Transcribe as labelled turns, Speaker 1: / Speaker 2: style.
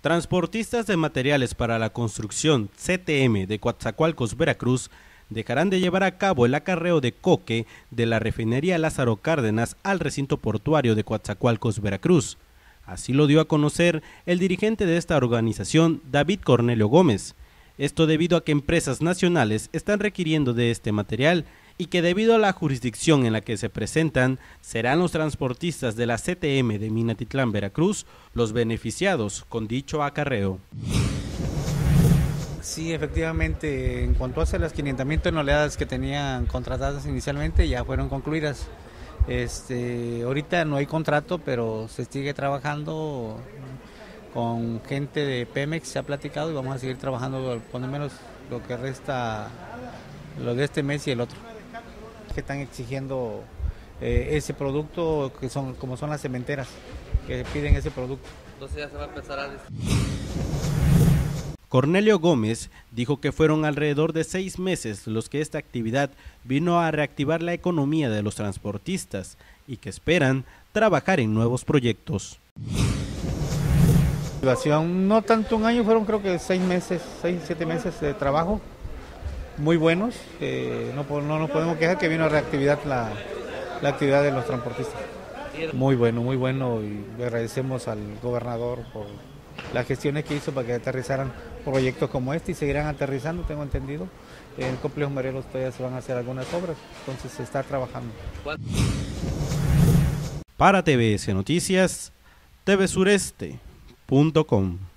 Speaker 1: Transportistas de materiales para la construcción CTM de Coatzacoalcos, Veracruz, dejarán de llevar a cabo el acarreo de coque de la refinería Lázaro Cárdenas al recinto portuario de Coatzacoalcos, Veracruz. Así lo dio a conocer el dirigente de esta organización, David Cornelio Gómez. Esto debido a que empresas nacionales están requiriendo de este material y que debido a la jurisdicción en la que se presentan, serán los transportistas de la CTM de Minatitlán, Veracruz, los beneficiados con dicho acarreo.
Speaker 2: Sí, efectivamente, en cuanto a las 500,000 toneladas que tenían contratadas inicialmente, ya fueron concluidas. Ahorita no hay contrato, pero se sigue trabajando con gente de Pemex, se ha platicado y vamos a seguir trabajando por lo menos lo que resta, lo de este mes y el otro. Que están exigiendo ese producto, que son como son las cementeras, que piden ese producto.
Speaker 3: Entonces ya se va a empezar a...
Speaker 1: Cornelio Gómez dijo que fueron alrededor de 6 meses los que esta actividad vino a reactivar la economía de los transportistas y que esperan trabajar en nuevos proyectos.
Speaker 2: No tanto un año, fueron creo que 6 meses, 6, 7 meses de trabajo, muy buenos, no nos podemos quejar que vino a reactivar la actividad de los transportistas. Muy bueno y le agradecemos al gobernador por las gestiones que hizo para que aterrizaran proyectos como este y seguirán aterrizando, tengo entendido. En el complejo Morelos todavía se van a hacer algunas obras, entonces se está trabajando.
Speaker 1: Para TVS Noticias, tvsureste.com